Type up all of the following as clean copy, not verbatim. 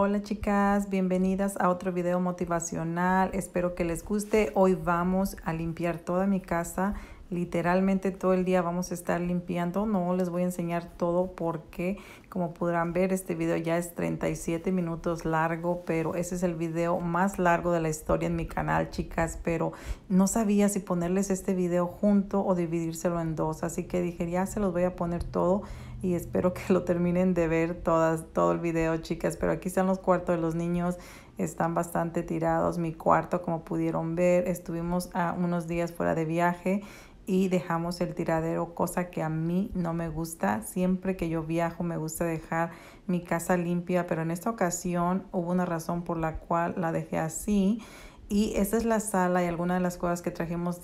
Hola chicas, bienvenidas a otro video motivacional. Espero que les guste. Hoy vamos a limpiar toda mi casa. Literalmente todo el día vamos a estar limpiando. No les voy a enseñar todo porque, como podrán ver, este video ya es 37 minutos largo, pero ese es el video más largo de la historia en mi canal, chicas. Pero no sabía si ponerles este video junto o dividírselo en dos, así que dije, ya se los voy a poner todo y espero que lo terminen de ver todo el video, chicas. Pero aquí están los cuartos de los niños, están bastante tirados. Mi cuarto, como pudieron ver, estuvimos unos días fuera de viaje y dejamos el tiradero, cosa que a mí no me gusta. Siempre que yo viajo me gusta dejar mi casa limpia, pero en esta ocasión hubo una razón por la cual la dejé así. Y esta es la sala y algunas de las cosas que trajimos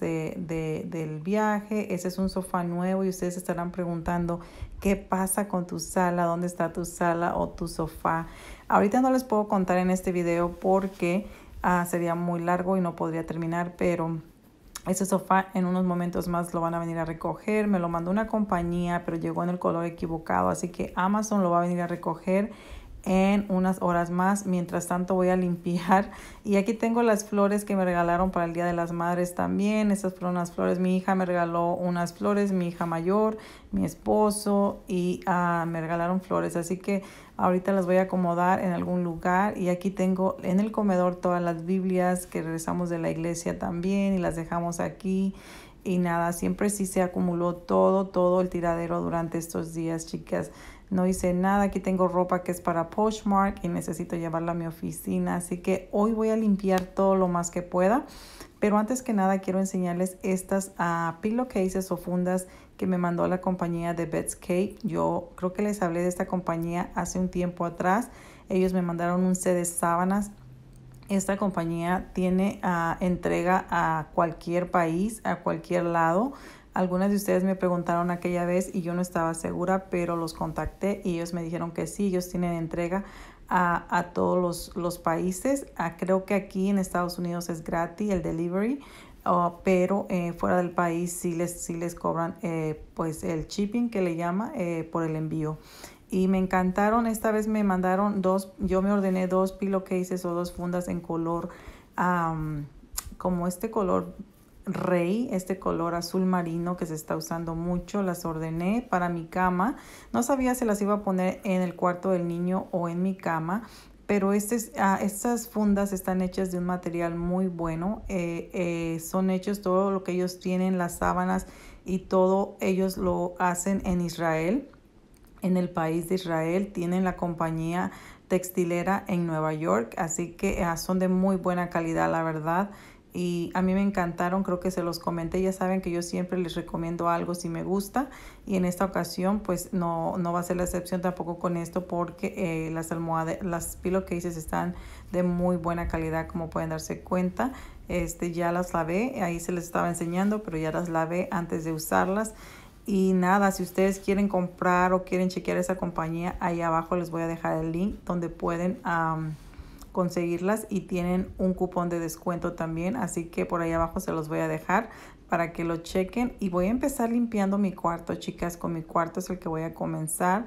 del viaje. Ese es un sofá nuevo y ustedes estarán preguntando qué pasa con tu sala, dónde está tu sala o tu sofá. Ahorita no les puedo contar en este video porque sería muy largo y no podría terminar, pero ese sofá en unos momentos más lo van a venir a recoger. Me lo mandó una compañía, pero llegó en el color equivocado, así que Amazon lo va a venir a recoger en unas horas más. Mientras tanto voy a limpiar y aquí tengo las flores que me regalaron para el Día de las Madres también. Estas fueron unas flores, mi hija me regaló unas flores, mi hija mayor, mi esposo, y me regalaron flores, así que ahorita las voy a acomodar en algún lugar. Y aquí tengo en el comedor todas las Biblias que regresamos de la iglesia también y las dejamos aquí. Y nada, siempre sí se acumuló todo el tiradero durante estos días, chicas. No hice nada. Aquí tengo ropa que es para Poshmark y necesito llevarla a mi oficina. Así que hoy voy a limpiar todo lo más que pueda. Pero antes que nada quiero enseñarles estas pillowcases o fundas que me mandó la compañía de Betscape. Yo creo que les hablé de esta compañía hace un tiempo atrás. Ellos me mandaron un set de sábanas. Esta compañía tiene entrega a cualquier país, a cualquier lado. Algunas de ustedes me preguntaron aquella vez y yo no estaba segura, pero los contacté y ellos me dijeron que sí, ellos tienen entrega a todos los países. Creo que aquí en Estados Unidos es gratis el delivery, pero fuera del país sí les cobran pues el shipping que le llama por el envío. Y me encantaron. Esta vez me mandaron yo me ordené dos pillowcases o dos fundas en color como este color rey, este color azul marino que se está usando mucho. Las ordené para mi cama. No sabía si las iba a poner en el cuarto del niño o en mi cama, pero estas fundas están hechas de un material muy bueno. Son hechos, todo lo que ellos tienen, las sábanas y todo, ellos lo hacen en Israel. En el país de Israel tienen la compañía textilera en Nueva York, así que son de muy buena calidad, la verdad. Y a mí me encantaron, creo que se los comenté. Ya saben que yo siempre les recomiendo algo si me gusta, y en esta ocasión pues no va a ser la excepción tampoco con esto, porque las pillowcases están de muy buena calidad, como pueden darse cuenta. Ya las lavé, ahí se les estaba enseñando, pero ya las lavé antes de usarlas. Y nada, si ustedes quieren comprar o quieren chequear esa compañía, ahí abajo les voy a dejar el link donde pueden conseguirlas, y tienen un cupón de descuento también, así que por ahí abajo se los voy a dejar para que lo chequen. Y voy a empezar limpiando mi cuarto, chicas. Con mi cuarto es el que voy a comenzar.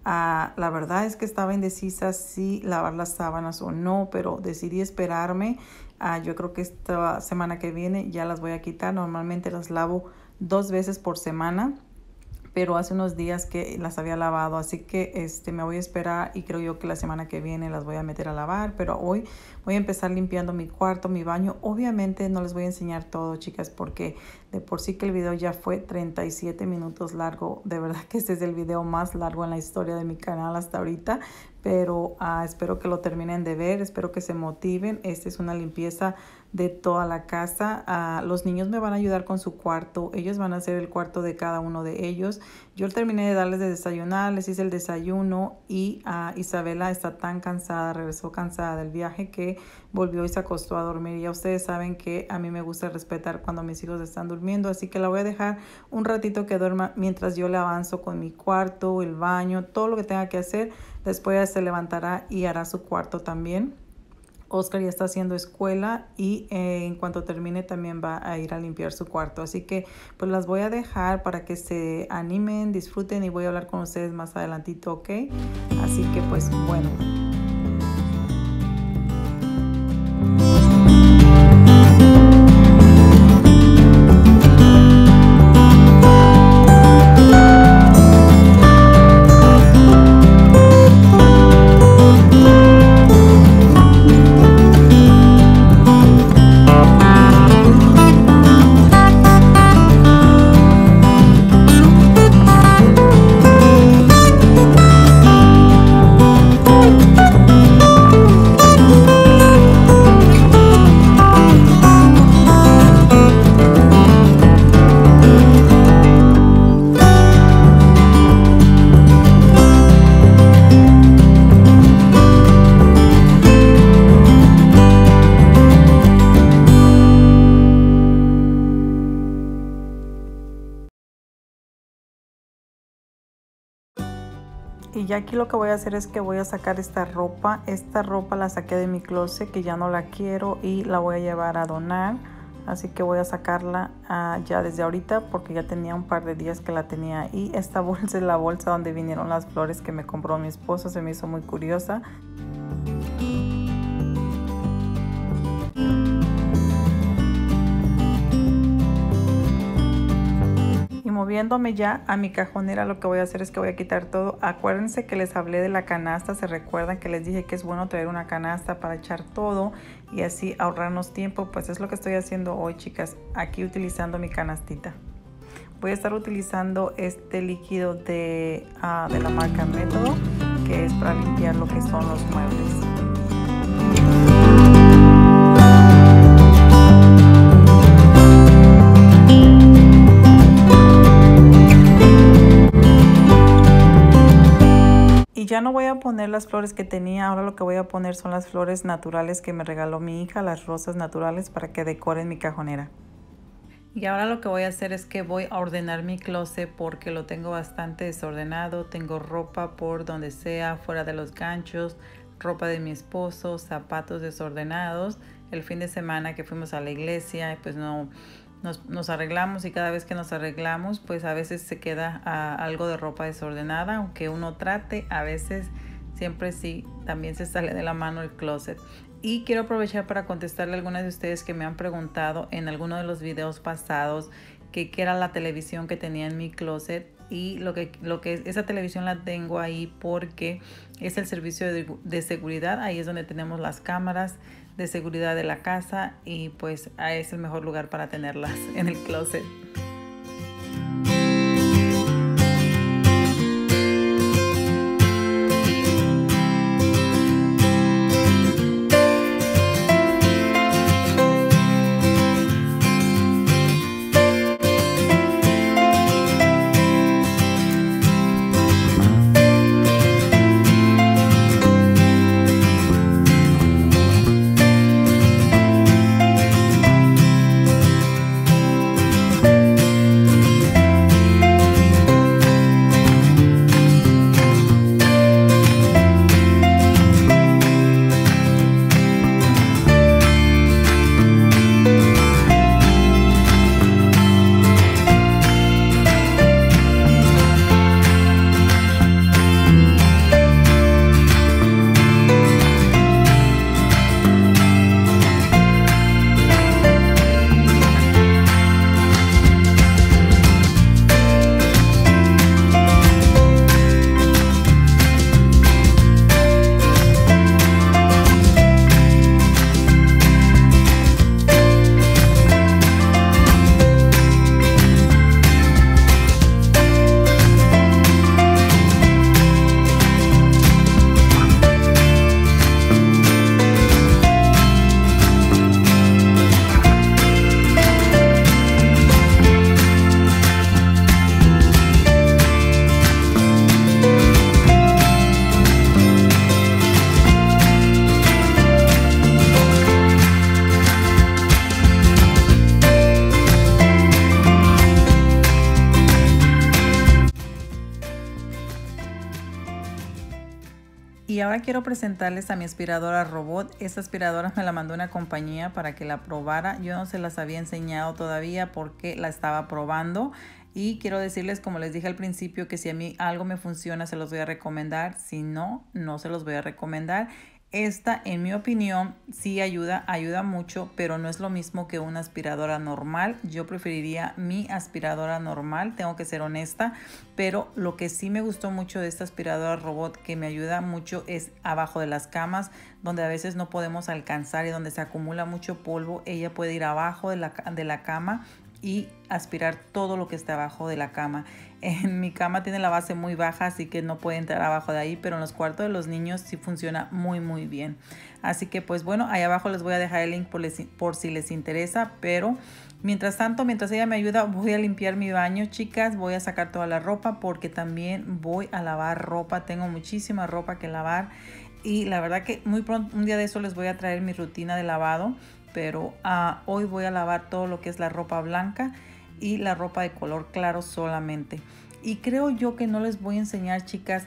La verdad es que estaba indecisa si lavar las sábanas o no, pero decidí esperarme. Yo creo que esta semana que viene ya las voy a quitar. Normalmente las lavo 2 veces por semana, pero hace unos días que las había lavado, así que me voy a esperar, y creo yo que la semana que viene las voy a meter a lavar. Pero hoy voy a empezar limpiando mi cuarto, mi baño. Obviamente no les voy a enseñar todo, chicas, porque de por sí que el video ya fue 37 minutos largo. De verdad que este es el video más largo en la historia de mi canal hasta ahorita, pero espero que lo terminen de ver, espero que se motiven. Esta es una limpieza de toda la casa. Los niños me van a ayudar con su cuarto, ellos van a hacer el cuarto de cada uno de ellos. Yo terminé de darles de desayunar, les hice el desayuno, y Isabela está tan cansada, regresó cansada del viaje, que volvió y se acostó a dormir. Ya ustedes saben que a mí me gusta respetar cuando mis hijos están durmiendo, así que la voy a dejar un ratito que duerma mientras yo le avanzo con mi cuarto, el baño, todo lo que tenga que hacer. Después ya se levantará y hará su cuarto también. Oscar ya está haciendo escuela, y en cuanto termine también va a ir a limpiar su cuarto. Así que pues las voy a dejar para que se animen, disfruten, y voy a hablar con ustedes más adelantito, ¿ok? Así que pues bueno. Y ya aquí lo que voy a hacer es que voy a sacar esta ropa. Esta ropa la saqué de mi closet, que ya no la quiero, y la voy a llevar a donar. Así que voy a sacarla ya desde ahorita, porque ya tenía un par de días que la tenía ahí. Esta bolsa es la bolsa donde vinieron las flores que me compró mi esposo. Se me hizo muy curiosa. Moviéndome ya a mi cajonera, lo que voy a hacer es que voy a quitar todo. Acuérdense que les hablé de la canasta. Se recuerdan que les dije que es bueno traer una canasta para echar todo y así ahorrarnos tiempo. Pues es lo que estoy haciendo hoy, chicas, aquí utilizando mi canastita. Voy a estar utilizando este líquido de la marca Método, que es para limpiar lo que son los muebles. Y ya no voy a poner las flores que tenía. Ahora lo que voy a poner son las flores naturales que me regaló mi hija, las rosas naturales, para que decoren mi cajonera. Y ahora lo que voy a hacer es que voy a ordenar mi closet, porque lo tengo bastante desordenado. Tengo ropa por donde sea, fuera de los ganchos, ropa de mi esposo, zapatos desordenados. El fin de semana que fuimos a la iglesia, pues nos arreglamos, y cada vez que nos arreglamos, pues a veces se queda algo de ropa desordenada. Aunque uno trate, a veces siempre sí, también se sale de la mano el closet. Y quiero aprovechar para contestarle a algunas de ustedes que me han preguntado en alguno de los videos pasados qué era la televisión que tenía en mi closet. Y lo que esa televisión la tengo ahí porque es el servicio de seguridad. Ahí es donde tenemos las cámaras de seguridad de la casa, y pues es el mejor lugar para tenerlas, en el closet. Y ahora quiero presentarles a mi aspiradora robot. Esta aspiradora me la mandó una compañía para que la probara. Yo no se las había enseñado todavía porque la estaba probando. Y quiero decirles, como les dije al principio, que si a mí algo me funciona, se los voy a recomendar. Si no, no se los voy a recomendar. Esta, en mi opinión, sí ayuda mucho, pero no es lo mismo que una aspiradora normal. Yo preferiría mi aspiradora normal, tengo que ser honesta, pero lo que sí me gustó mucho de esta aspiradora robot, que me ayuda mucho, es abajo de las camas, donde a veces no podemos alcanzar y donde se acumula mucho polvo. Ella puede ir abajo de la cama y aspirar todo lo que está abajo de la cama. En mi cama tiene la base muy baja, así que no puede entrar abajo de ahí, pero en los cuartos de los niños sí funciona muy bien. Así que pues bueno, ahí abajo les voy a dejar el link por si les interesa. Pero mientras tanto, mientras ella me ayuda, voy a limpiar mi baño, chicas. Voy a sacar toda la ropa porque también voy a lavar ropa. Tengo muchísima ropa que lavar y la verdad que muy pronto, un día de eso, les voy a traer mi rutina de lavado. Pero hoy voy a lavar todo lo que es la ropa blanca y la ropa de color claro solamente. Y creo yo que no les voy a enseñar, chicas,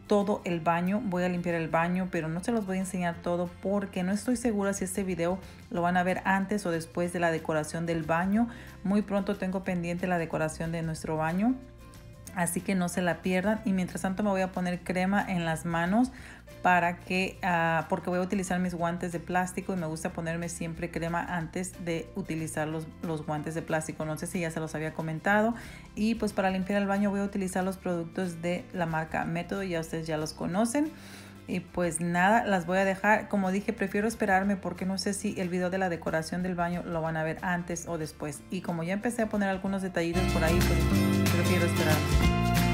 todo el baño. Voy a limpiar el baño, pero no se los voy a enseñar todo porque no estoy segura si este video lo van a ver antes o después de la decoración del baño. Muy pronto tengo pendiente la decoración de nuestro baño, así que no se la pierdan. Y mientras tanto me voy a poner crema en las manos para que porque voy a utilizar mis guantes de plástico y me gusta ponerme siempre crema antes de utilizar los guantes de plástico. No sé si ya se los había comentado. Y pues para limpiar el baño voy a utilizar los productos de la marca Método, ya ustedes ya los conocen. Y pues nada, las voy a dejar. Como dije, prefiero esperarme porque no sé si el video de la decoración del baño lo van a ver antes o después. Y como ya empecé a poner algunos detallitos por ahí, pues prefiero esperarme.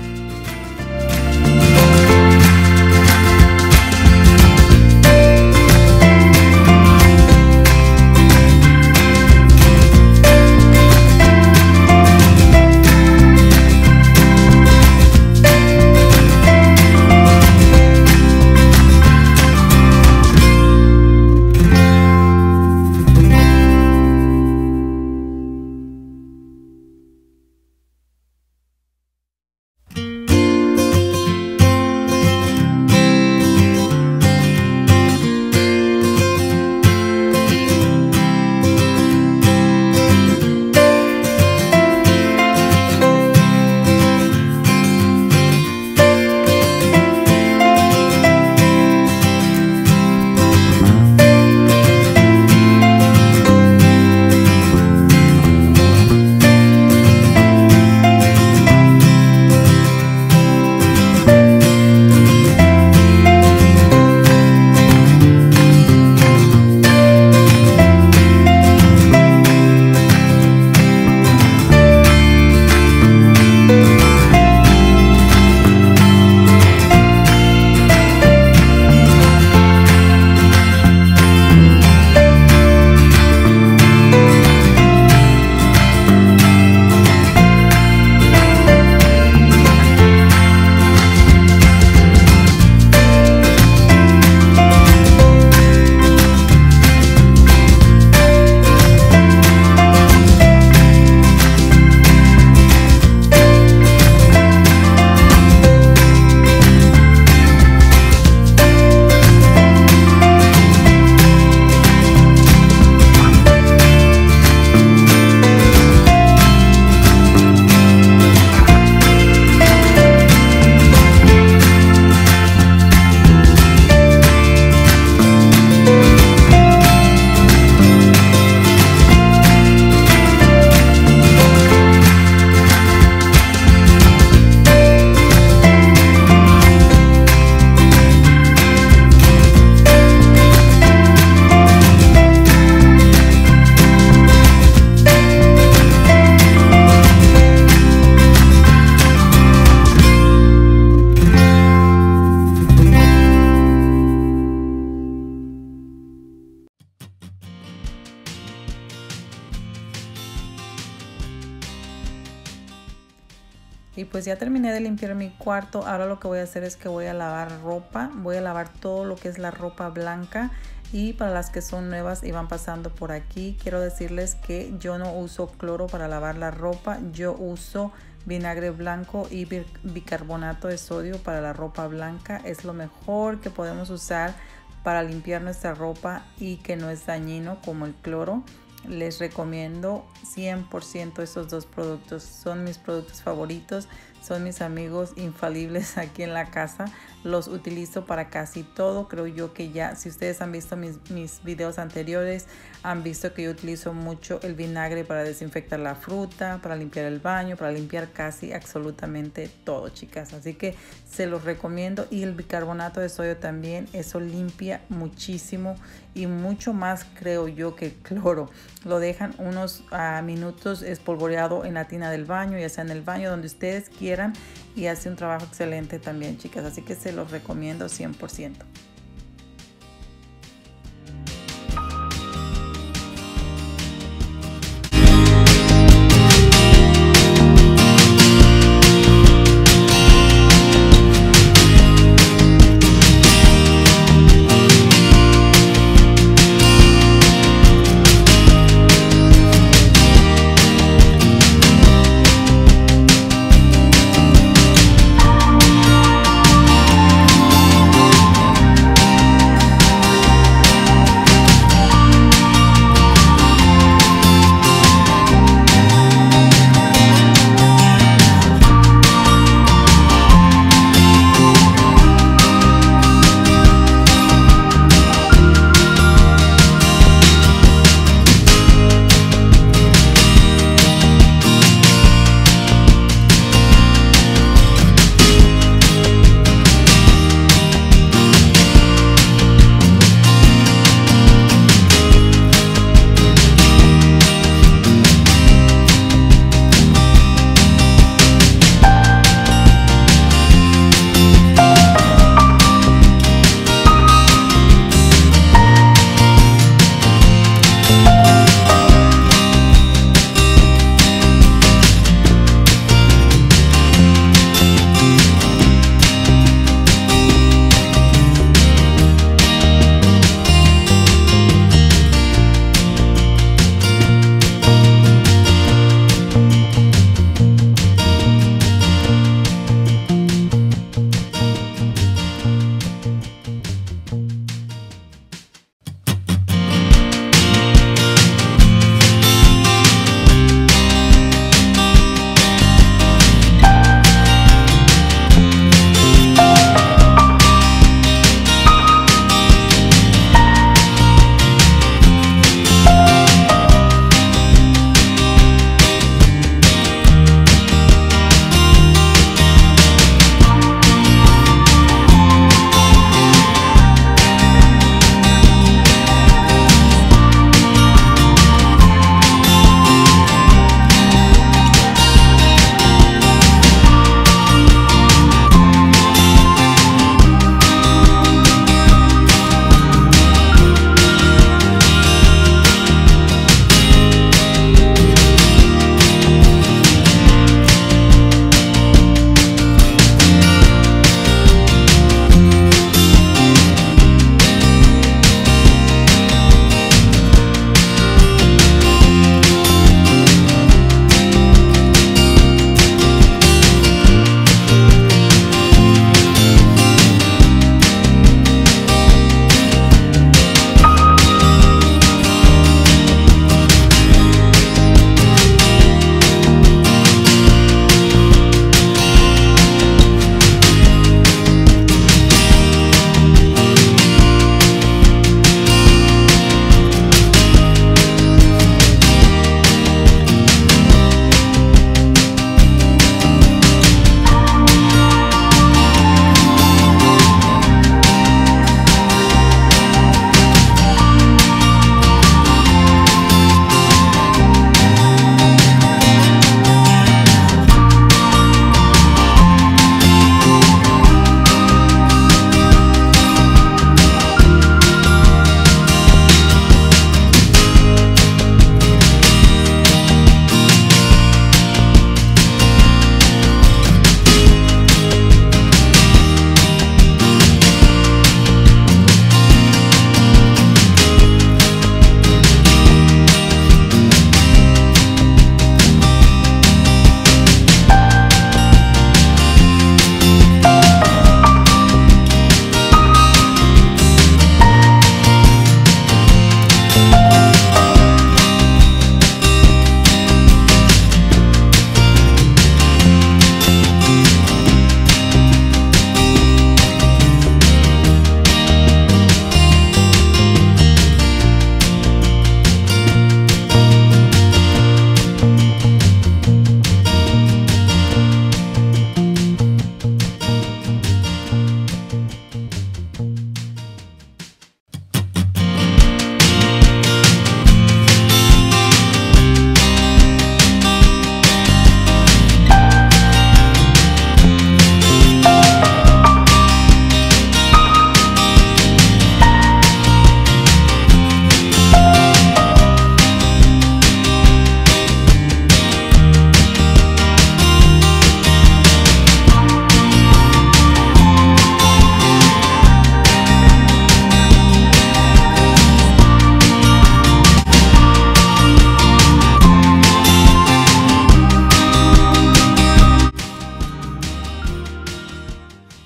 Y pues ya terminé de limpiar mi cuarto. Ahora lo que voy a hacer es que voy a lavar ropa. Voy a lavar todo lo que es la ropa blanca. Y para las que son nuevas y van pasando por aquí, quiero decirles que yo no uso cloro para lavar la ropa. Yo uso vinagre blanco y bicarbonato de sodio para la ropa blanca. Es lo mejor que podemos usar para limpiar nuestra ropa y que no es dañino como el cloro. Les recomiendo 100% estos dos productos. Son mis productos favoritos, son mis amigos infalibles aquí en la casa. Los utilizo para casi todo. Creo yo que ya, si ustedes han visto mis videos anteriores, han visto que yo utilizo mucho el vinagre para desinfectar la fruta, para limpiar el baño, para limpiar casi absolutamente todo, chicas. Así que se los recomiendo. Y el bicarbonato de sodio también, eso limpia muchísimo y mucho más, creo yo, que el cloro. Lo dejan unos minutos espolvoreado en la tina del baño, ya sea en el baño, donde ustedes quieran, y hace un trabajo excelente también, chicas. Así que se los recomiendo 100%.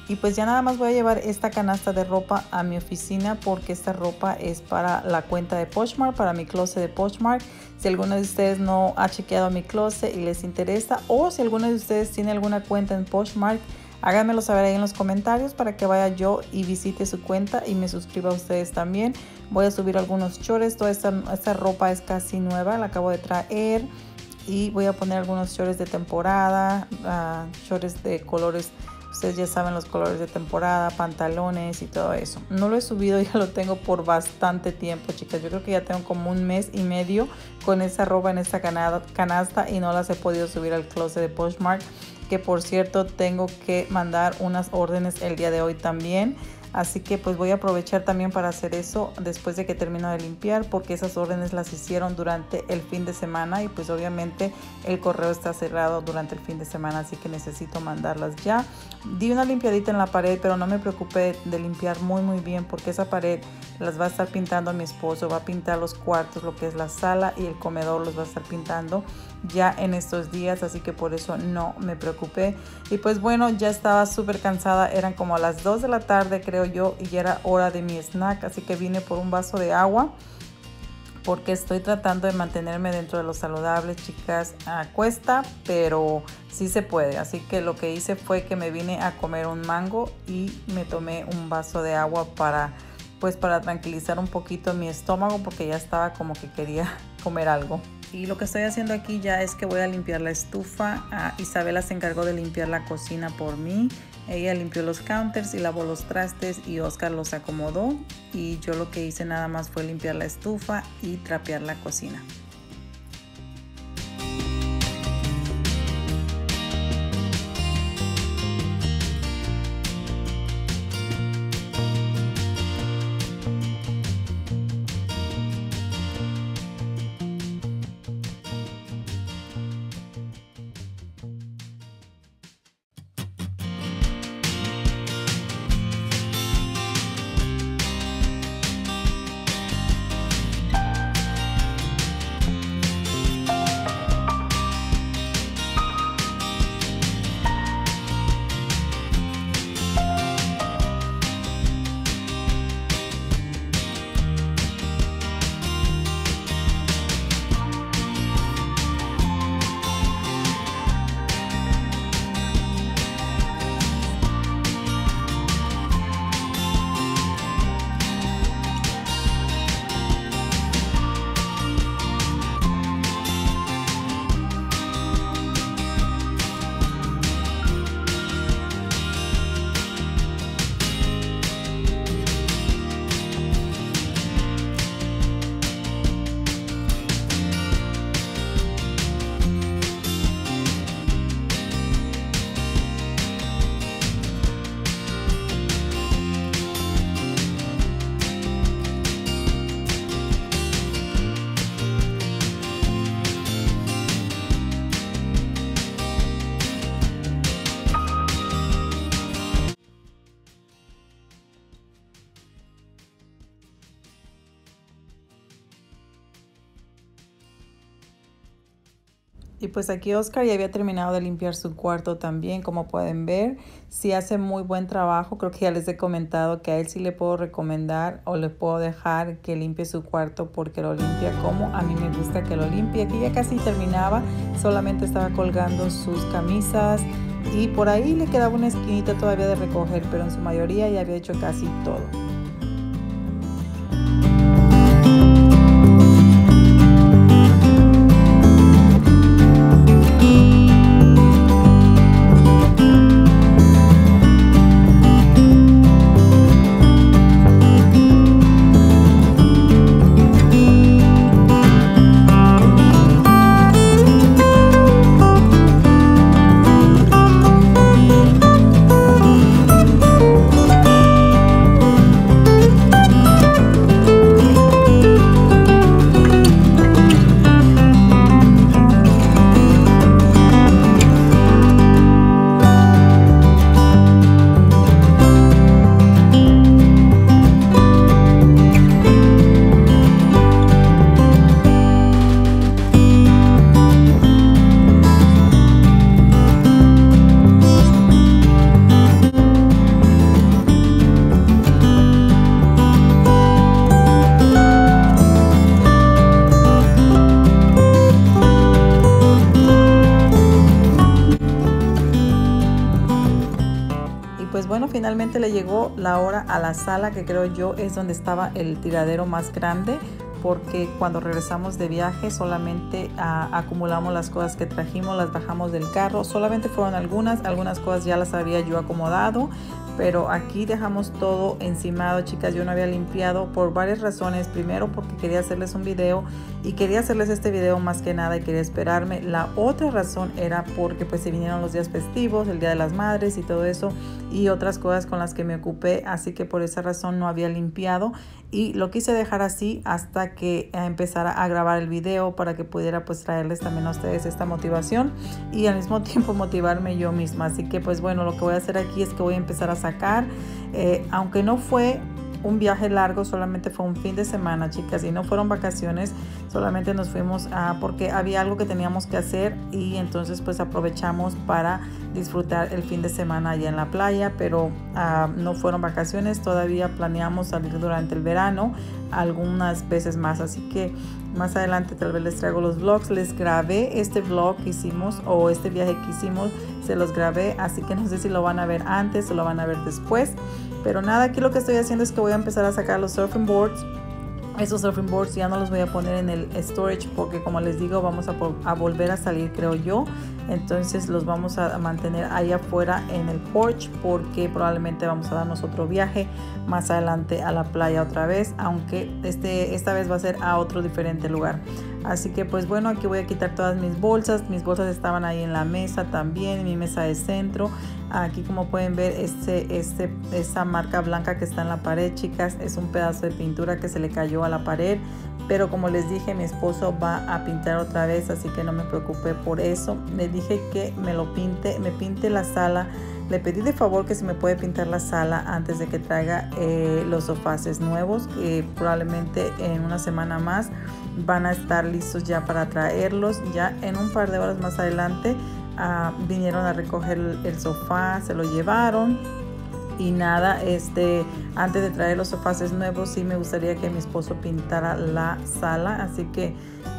Y pues ya nada más voy a llevar esta canasta de ropa a mi oficina porque esta ropa es para la cuenta de Poshmark, para mi closet de Poshmark. Si alguno de ustedes no ha chequeado mi closet y les interesa, o si alguno de ustedes tiene alguna cuenta en Poshmark, háganmelo saber ahí en los comentarios para que vaya yo y visite su cuenta y me suscriba a ustedes también. Voy a subir algunos shorts. Toda esta ropa es casi nueva, la acabo de traer. Y voy a poner algunos shorts de temporada, shorts de colores. Ustedes ya saben los colores de temporada, pantalones y todo eso. No lo he subido, ya lo tengo por bastante tiempo, chicas. Yo creo que ya tengo como 1 mes y medio con esa ropa en esta canasta y no las he podido subir al closet de Poshmark. Que por cierto tengo que mandar unas órdenes el día de hoy también. Así que pues voy a aprovechar también para hacer eso después de que termino de limpiar, porque esas órdenes las hicieron durante el fin de semana y pues obviamente el correo está cerrado durante el fin de semana, así que necesito mandarlas ya. Di una limpiadita en la pared, pero no me preocupé de limpiar muy bien porque esa pared las va a estar pintando mi esposo. Va a pintar los cuartos, lo que es la sala y el comedor, los va a estar pintando ya en estos días, así que por eso no me preocupé. Y pues bueno, ya estaba súper cansada, eran como a las 2 de la tarde creo yo, y ya era hora de mi snack, así que vine por un vaso de agua porque estoy tratando de mantenerme dentro de lo saludable, chicas. Cuesta, pero sí se puede. Así que lo que hice fue que me vine a comer un mango y me tomé un vaso de agua para tranquilizar un poquito mi estómago, porque ya estaba como que quería comer algo. Y lo que estoy haciendo aquí ya es que voy a limpiar la estufa. Isabela se encargó de limpiar la cocina por mí. Ella limpió los counters y lavó los trastes y Oscar los acomodó. Y yo lo que hice nada más fue limpiar la estufa y trapear la cocina. Y pues aquí Oscar ya había terminado de limpiar su cuarto también, como pueden ver. Sí hace muy buen trabajo. Creo que ya les he comentado que a él sí le puedo recomendar o le puedo dejar que limpie su cuarto porque lo limpia como a mí me gusta que lo limpie. Aquí ya casi terminaba, solamente estaba colgando sus camisas y por ahí le quedaba una esquinita todavía de recoger, pero en su mayoría ya había hecho casi todo. bueno, finalmente le llegó la hora a la sala, que creo yo es donde estaba el tiradero más grande, porque cuando regresamos de viaje solamente acumulamos las cosas que trajimos, las bajamos del carro. Solamente fueron algunas cosas ya las había yo acomodado, pero aquí dejamos todo encimado, chicas. Yo no había limpiado por varias razones. Primero, porque quería hacerles un video y quería hacerles este video más que nada y quería esperarme. La otra razón era porque pues se vinieron los días festivos, el Día de las Madres y todo eso, y otras cosas con las que me ocupé, así que por esa razón no había limpiado y lo quise dejar así hasta que empezara a grabar el video, para que pudiera pues traerles también a ustedes esta motivación y al mismo tiempo motivarme yo misma. Así que pues bueno, lo que voy a hacer aquí es que voy a empezar a sacar, aunque no fue un viaje largo, solamente fue un fin de semana, chicas, y no fueron vacaciones, solamente nos fuimos porque había algo que teníamos que hacer y entonces pues aprovechamos para disfrutar el fin de semana allá en la playa, pero no fueron vacaciones. Todavía planeamos salir durante el verano algunas veces más, así que más adelante tal vez les traigo los vlogs. Les grabé este vlog que hicimos, o este viaje que hicimos, se los grabé, así que no sé si lo van a ver antes o lo van a ver después. Pero nada, aquí lo que estoy haciendo es que voy a empezar a sacar los surfing boards. Esos surfing boards ya no los voy a poner en el storage porque, como les digo, vamos a volver a salir, creo yo. Entonces los vamos a mantener ahí afuera en el porch, porque probablemente vamos a darnos otro viaje más adelante a la playa otra vez, aunque esta vez va a ser a otro diferente lugar. Así que pues bueno, aquí voy a quitar todas mis bolsas. Mis bolsas estaban ahí en la mesa también, en mi mesa de centro. Aquí, como pueden ver, esa marca blanca que está en la pared, chicas, es un pedazo de pintura que se le cayó a la pared. Pero como les dije, mi esposo va a pintar otra vez, así que no me preocupé por eso. Le dije que me pinte la sala. Le pedí de favor que si me puede pintar la sala antes de que traiga los sofaces nuevos, que probablemente en una semana más van a estar listos ya para traerlos. Ya en un par de horas más adelante vinieron a recoger el sofá, se lo llevaron. Y nada, antes de traer los sofaces nuevos, sí me gustaría que mi esposo pintara la sala. Así que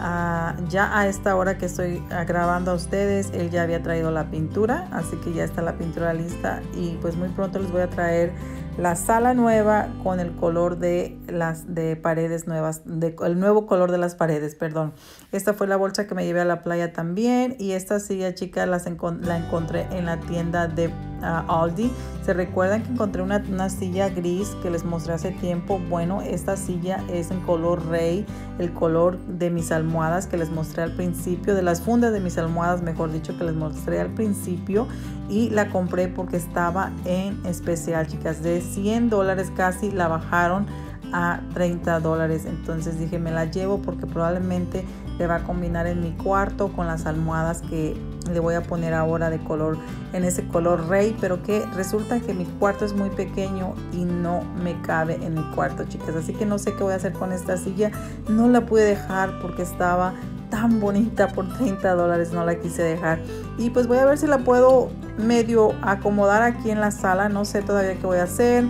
ya a esta hora que estoy grabando a ustedes, él ya había traído la pintura. Así que ya está la pintura lista. Y pues muy pronto les voy a traer la sala nueva con el color de las paredes nuevas, el nuevo color de las paredes, perdón. Esta fue la bolsa que me llevé a la playa también. Y esta silla, chicas, la encontré en la tienda de Aldi. ¿Se recuerdan que encontré una silla gris que les mostré hace tiempo? Bueno, esta silla es en color rey, el color de mis almohadas que les mostré al principio, de las fundas de mis almohadas, mejor dicho, que les mostré al principio. Y la compré porque estaba en especial, chicas, de $100 casi la bajaron a $30. Entonces dije, me la llevo porque probablemente le va a combinar en mi cuarto con las almohadas que le voy a poner ahora de color, en ese color rey, pero que resulta que mi cuarto es muy pequeño y no me cabe en mi cuarto, chicas. Así que no sé qué voy a hacer con esta silla. No la pude dejar porque estaba tan bonita, por $30 no la quise dejar. Y pues voy a ver si la puedo medio acomodar aquí en la sala. No sé todavía qué voy a hacer,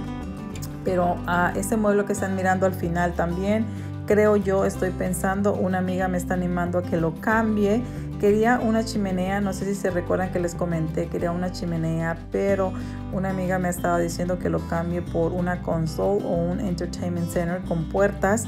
pero este mueble que están mirando al final también, creo yo, estoy pensando, una amiga me está animando a que lo cambie. Quería una chimenea, no sé si se recuerdan que les comenté, quería una chimenea, pero una amiga me estaba diciendo que lo cambie por una console o un entertainment center con puertas.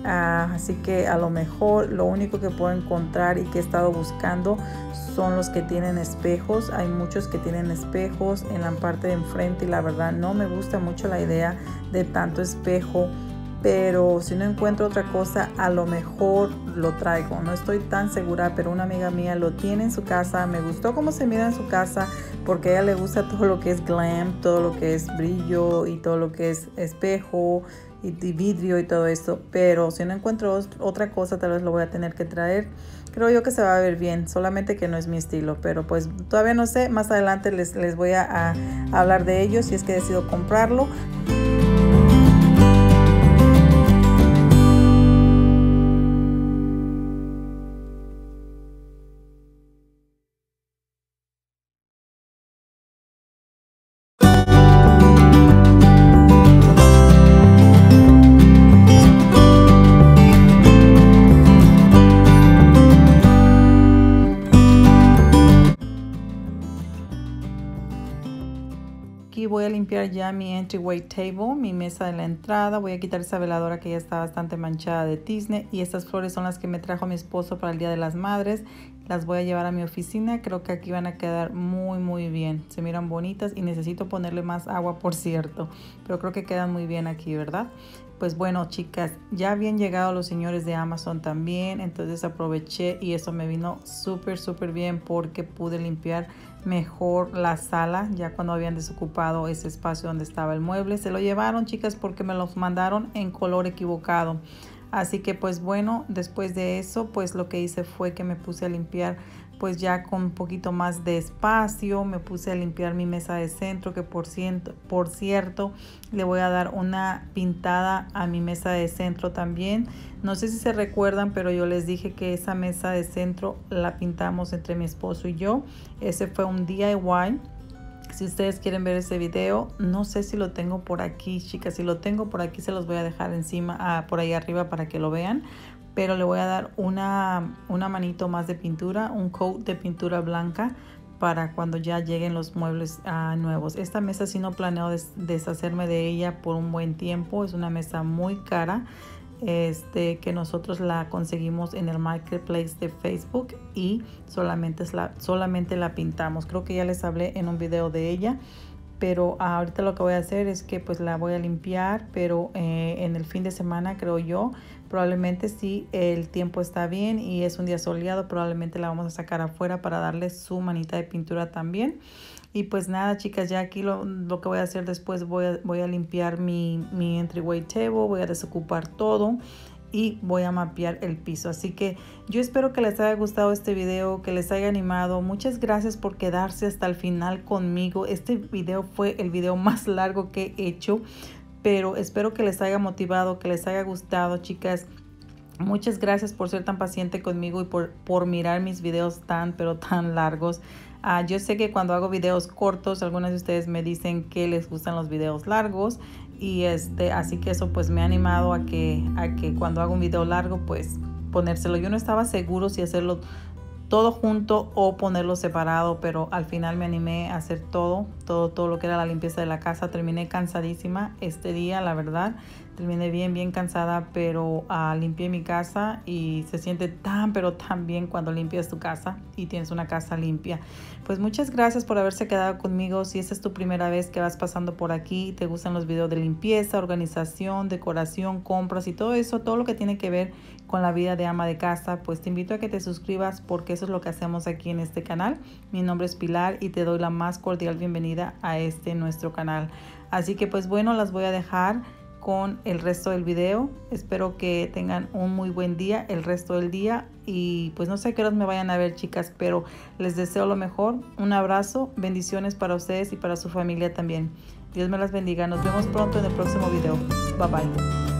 Así que a lo mejor lo único que puedo encontrar y que he estado buscando son los que tienen espejos. Hay muchos que tienen espejos en la parte de enfrente y la verdad no me gusta mucho la idea de tanto espejo. Pero si no encuentro otra cosa, a lo mejor lo traigo. No estoy tan segura, pero una amiga mía lo tiene en su casa. Me gustó cómo se mira en su casa porque a ella le gusta todo lo que es glam, todo lo que es brillo y todo lo que es espejo y vidrio y todo esto. Pero si no encuentro otra cosa, tal vez lo voy a tener que traer. Creo yo que se va a ver bien, solamente que no es mi estilo. Pero pues todavía no sé, más adelante les voy a hablar de ello si es que decido comprarlo. aquí voy a limpiar ya mi entryway table, mi mesa de la entrada. Voy a quitar esa veladora que ya está bastante manchada de tizne. Y estas flores son las que me trajo mi esposo para el Día de las Madres. Las voy a llevar a mi oficina. Creo que aquí van a quedar muy bien. Se miran bonitas y necesito ponerle más agua, por cierto. Pero creo que quedan muy bien aquí, ¿verdad? Pues bueno, chicas, ya habían llegado los señores de Amazon también. Entonces aproveché y eso me vino súper bien porque pude limpiar mejor la sala ya cuando habían desocupado ese espacio donde estaba el mueble. Se lo llevaron, chicas, porque me los mandaron en color equivocado. Así que pues bueno, después de eso pues lo que hice fue que me puse a limpiar pues ya con un poquito más de espacio. Me puse a limpiar mi mesa de centro, que por cierto le voy a dar una pintada a mi mesa de centro también. No sé si se recuerdan, pero yo les dije que esa mesa de centro la pintamos entre mi esposo y yo. Ese fue un DIY. Si ustedes quieren ver ese video, no sé si lo tengo por aquí, chicas. Si lo tengo por aquí, se los voy a dejar encima, por ahí arriba para que lo vean. Pero le voy a dar una manito más de pintura, un coat de pintura blanca para cuando ya lleguen los muebles nuevos. Esta mesa sí no planeo deshacerme de ella por un buen tiempo. Es una mesa muy cara. Que nosotros la conseguimos en el marketplace de Facebook y solamente la pintamos. Creo que ya les hablé en un video de ella, pero ahorita lo que voy a hacer es que pues la voy a limpiar, pero en el fin de semana, creo yo, probablemente, si el tiempo está bien y es un día soleado, probablemente la vamos a sacar afuera para darle su manita de pintura también. Y pues nada, chicas, ya aquí lo que voy a hacer después, voy a limpiar mi entryway table, voy a desocupar todo y voy a mapear el piso. Así que yo espero que les haya gustado este video, que les haya animado. Muchas gracias por quedarse hasta el final conmigo. Este video fue el video más largo que he hecho, pero espero que les haya motivado, que les haya gustado, chicas. Muchas gracias por ser tan paciente conmigo y por mirar mis videos tan largos. Yo sé que cuando hago videos cortos, algunas de ustedes me dicen que les gustan los videos largos. Y así que eso pues me ha animado a que cuando hago un video largo pues ponérselo. Yo no estaba seguro si hacerlo todo junto o ponerlo separado, pero al final me animé a hacer todo lo que era la limpieza de la casa. Terminé cansadísima este día, la verdad. Terminé bien cansada, pero limpié mi casa y se siente pero tan bien cuando limpias tu casa y tienes una casa limpia. Pues muchas gracias por haberse quedado conmigo. Si esta es tu primera vez que vas pasando por aquí y te gustan los videos de limpieza, organización, decoración, compras y todo eso, todo lo que tiene que ver con la vida de ama de casa, pues te invito a que te suscribas porque eso es lo que hacemos aquí en este canal. Mi nombre es Pilar y te doy la más cordial bienvenida a nuestro canal. Así que pues bueno, las voy a dejar con el resto del video. Espero que tengan un muy buen día el resto del día y pues no sé a qué horas me vayan a ver, chicas, pero les deseo lo mejor. Un abrazo, bendiciones para ustedes y para su familia también. Dios me las bendiga. Nos vemos pronto en el próximo video. Bye bye.